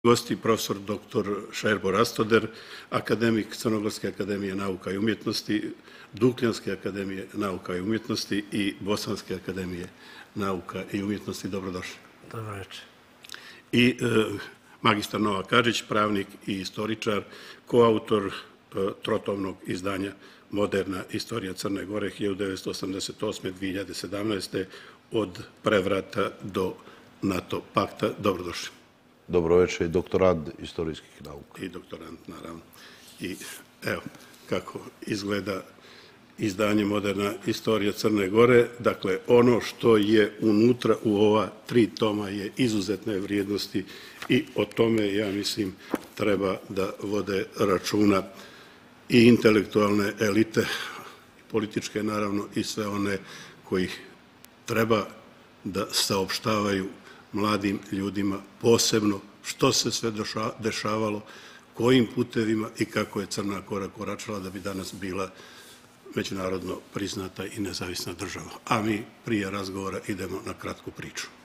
Gosti profesor dr. Šerbo Rastoder, akademik Crnogorske akademije nauka i umjetnosti, Dukljanske akademije nauka i umjetnosti i Bosanske akademije nauka i umjetnosti. Dobrodošli. Dobro večer. I magistar Novak Adžić, pravnik i istoričar, koautor trotomnog izdanja Moderna istorija Crne Gore 1988-2017. od prevrata do NATO pakta. Dobrodošli. Dobro večer, i doktorant istorijskih nauka. I doktorant, naravno. I evo kako izgleda izdanje Moderna istorija Crne Gore. Dakle, ono što je unutra u ova 3 toma je izuzetne vrijednosti i o tome, ja mislim, treba da vode računa i intelektualne elite, političke naravno, i sve one koji treba da saopštavaju mladim ljudima posebno što se sve dešavalo, kojim putevima i kako je Crna Gora koračala da bi danas bila međunarodno priznata i nezavisna država. A mi prije razgovora idemo na kratku priču.